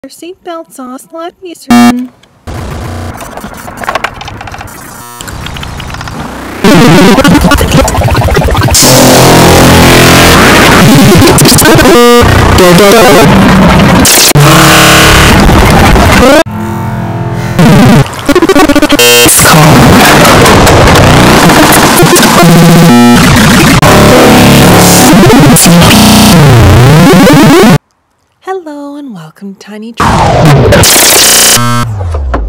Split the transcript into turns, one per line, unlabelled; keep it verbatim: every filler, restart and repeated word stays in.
Their seatbelts on. Let me certain. Hello and welcome to Tiny Tree.